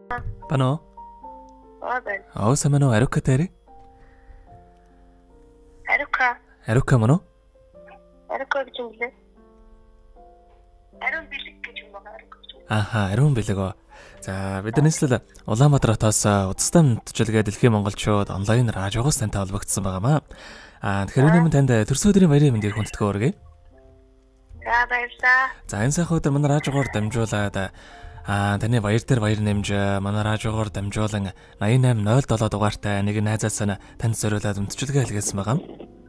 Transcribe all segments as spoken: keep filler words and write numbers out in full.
Пано. Аа байна. Аа самано арука тери. Арука. Арука мано? Арука гэж юм лээ. Аруун бэлэг гэж юм байна. Аха, аруун бэлэг. За бид нэслэл Улаанбаатар хотоос удастай мэдчилгээ дэлхийн монголчууд онлайн радиогоос тантай холбогдсон байгаамаа. Аа тэгэхээр өнөөдөр танд төрсөн өдрийн баярын мэндийг хүндэтгэж өргөе. За баярлалаа. За энэ сайхан өдөр манай радиогоор дамжуулаад аа таны баяр дээр баяр нэмж манай радиогоор дамжуулан наян восемь ноль семь дугаартай нэг найзаас нь танд зориулаад мэдчилгээ хэлгээсэн байгаа.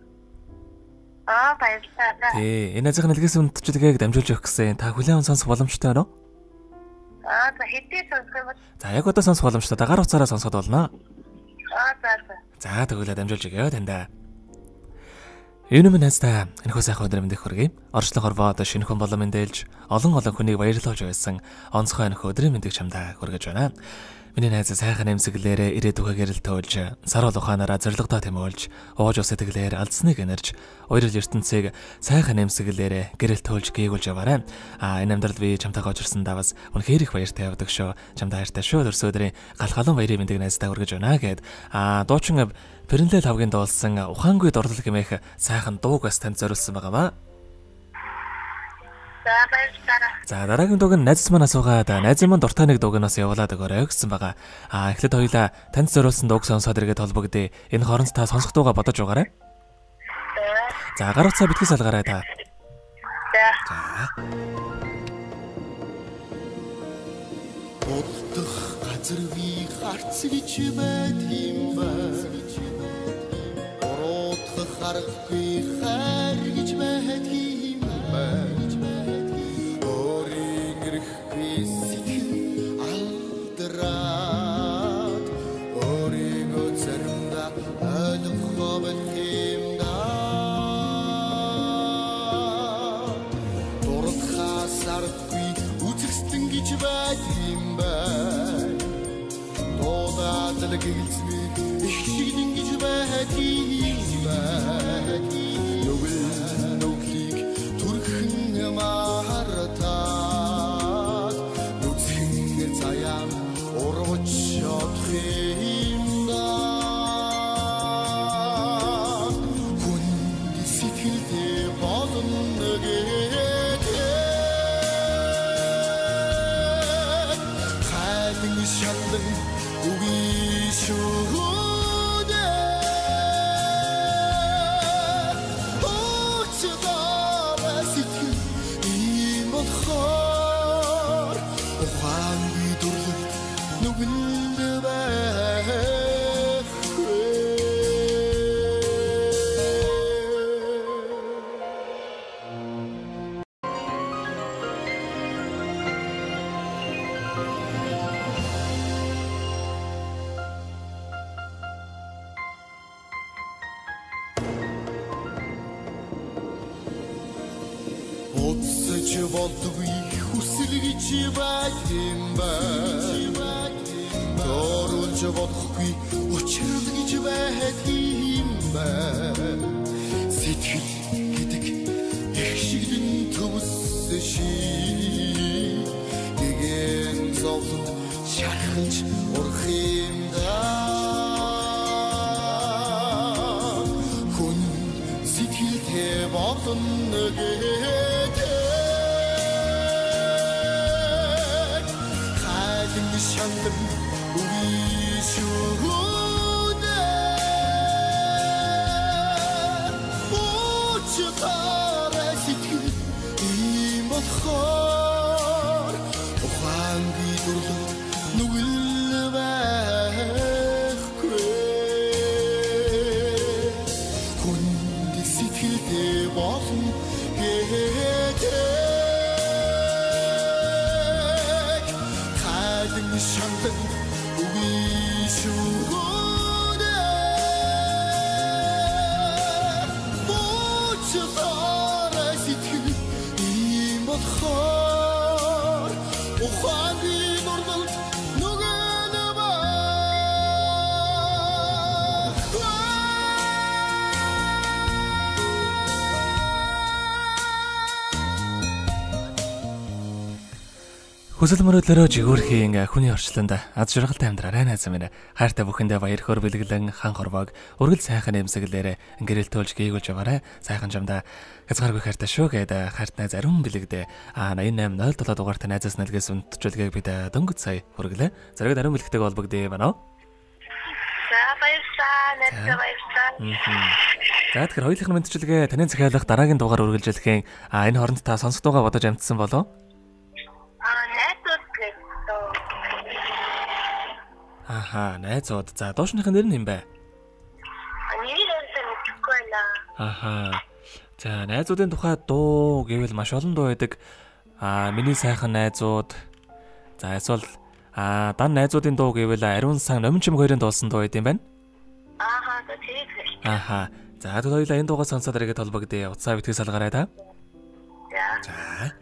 Аа баярлалаа. Тий, энэ азийн хэлгээсэн мэдчилгээг дамжуулж өгөх гэсэн та хүлээн сонсох боломжтой байна уу? Аа за хэдий сонсох юм бол. За яг одоо сонсох боломжтой. Дагаар уцаараа сонсоход болно. Аа за за. За тэгвэл дамжуулж өгье тандаа. Энэ минь хаста энэхүү сайхан өдөр мэндийг хүргэе. Орчлон хорвоод шинэхэн болон мэдээлж олон олон хүнийг баярлуулж байсан онцгой энэхүү өдрийн мэндийг чамдаа хүргэж байна. Миний найз сайхан эмсэглээрээ ирээдүгөө гэрэл төөлж, сар улаанаараа зоригтой тэмүүлж, ууж ус сэтгэлээр алдсныг энерж, уярал ертөнцийг сайхан эмсэглээрээ гэрэл төөлж гээгүүлж яваарай. А энэ амьдрал би чамтайгаа очирсан давас үнэхээр их баяртай явдаг шүү. Чамтай хайртай шүү. Төрсөн өдрийн галхалан баярын мэндийг найздаа хүргэж байна гэд. А дуучин Пэрэнлэл хавгийн дуулсан ухаангүй дурлал гэмээх сайхан дууг бас танд зориулсан байгаамаа. За баярлалаа. За дараагийн дууг нь найз маань асуугаад найз маань дуртай нэг дууг нь бас явуулаад өгөөрэй гэсэн байгаа. А эхлээд хоёлаа танд зориулсан дууг сонсоод иргэд холбогдъё. Энэ хооронд та сонсох дууга бодож байгаарай. За гар утсаа битгий салгаарай та. За. Бодох газар би гарц гэж байт юм ба. Ороод харахгүй хайр гэж байт юм ба. Орийн ирэхгүй сэтгэл алдраад орийн өцөрнда ойлгох юм да. Дуртахаас арахгүй үзэгстэн гэж байт юм ба. Дуудаад л гэлцмий их шиг ингэж байт юм ба. Нүгэл нүглийг түрхэн махартаа нүцгэн цаяан урвч явахым да. Хүн сэтгэлдээ болно гэдэг хайрын шалан үгүй шүү. Утсаж болдгүй хүсэл гэж байт юм ба. Дөрүүлж болохгүй учрал гэж байт юм ба. Сэтгэл гэдэг их шигдэн төвс ши. Нэгэн зовлон шархалж урах юм да. Хүн сэтгэлдээ болно гэдэг шандам үгүй шүү. Очтараа сэтгэл ийм болохоор ухаангүй дурлал нүгэл байхгүй. Хүнд сэтгэлдээ болно гэдэг шантан үгүй шүү. Очтараа сэтгэл ийм болохоор ухаангүй дурлал нүгэл байхгүй. Хүсэл мөрөөдлөөрөө жигүүрхийн хүний орчлонд аз жаргалтай амьдраарай найз минь. Хайртай бүхэндээ баяр хөөр бэлгэлэн хан хорвоог өргөл сайхан эмсэглээрээ гэрэлтүүлж гээгүүлж яваарай. Сайхан жамдаа хязгааргүй хайртай шүү гэдэг хайртай зарим бэлэгдээ а восемь восемь ноль семь дугаартай найзаас нэлгээс үнтжүүлгээ бид дөнгөж сая хүргэлээ. Зэрэг даруй бэлэгтэйг холбогдъё байна уу? За баярлалаа. Найзаа баярлалаа. За тэгэхээр хоёулынх нь мэдчилгээ таны захиалах дараагийн дугаар үргэлжлэхийн а энэ хооронд та сонсогдоогаа бодож амтсан болов? Аа найзууд гэдэг. Аха, найзууд. За дуушныхын нэр нь юм бэ? Нэрийг мэдхгүй байна. Аха. За найзуудын тухай дуу гэвэл маш олон дуу байдаг. Аа миний сайхан найзууд. За эсвэл аа дан найзуудын дуу гэвэл ариун сан номин чим хоёрын дуулсан дуу байд юм байна. Ааха, тэрийг. Аха. За хоёулаа энэ дуугаа сонсоод ирээд холбогдъё. Утсаа битгий салгаарай та. За. За.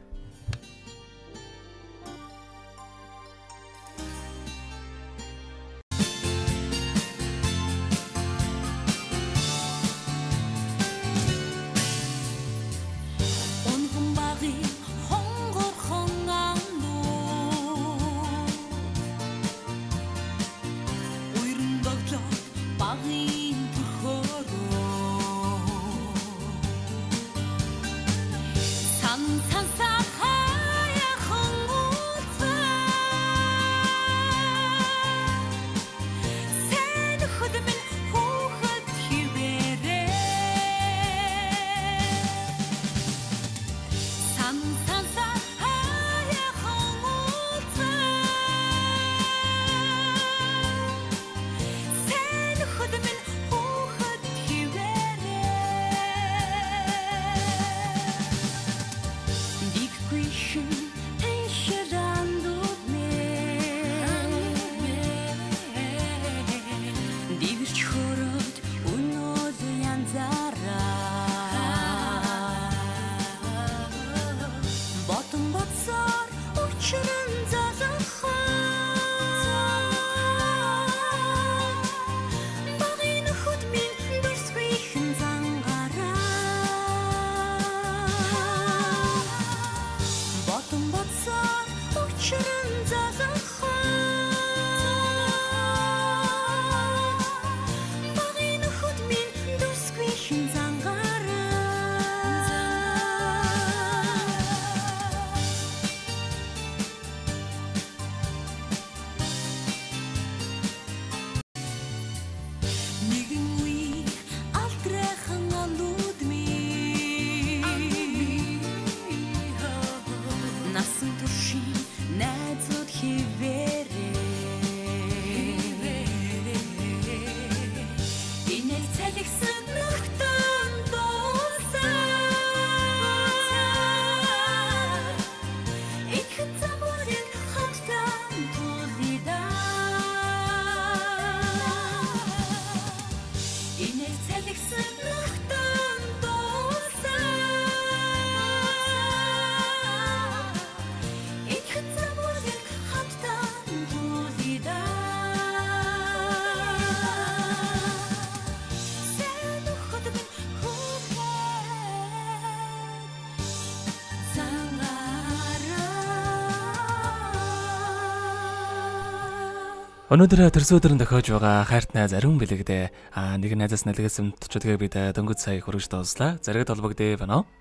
Өнөөдөр төрсөөрн тохиож байгаа хайрт найз ариун бэлэгдээ аа нэг найзаас нэлгээс өмтчүүдгээ бид дөнгөж сая хүргэж дууслаа. Зэрэг толбогдъё байна уу?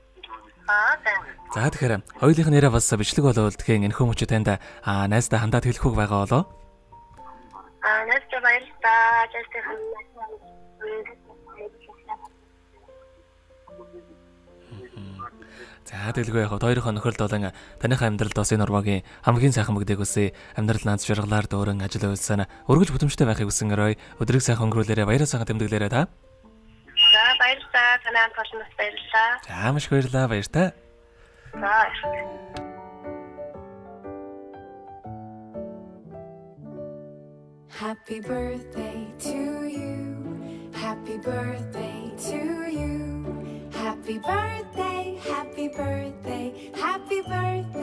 Аа за. За тэгэхээр хоёулынх нь нэрээ бас бичлэг боловлдгийн энэхүү мөчө танд аа найздаа хандаад хэлэхүүг байгаа болоо? Аа найзаа баярлалаа. Жааστε хандаа. За дэлгөө яг хоёрын нөхөрлд болон таныхаа амьдралд бас энэ урмагийн хамгийн сайхан бүгдээг үсэ амьдрал наад жаргалаар дөөрөн ажил үйлсэн өргөж бүтэмжтэй байхыг хүсэн өрөө өдрийг сайхан өнгөрүүлээрэ баяраа сайхан тэмдэглээрэ та. За баярлалаа. Танай хамт баярлалаа. За маш баярлалаа баяртай. За. Happy birthday to you. Happy birthday to you. Happy birthday, happy birthday, happy birthday.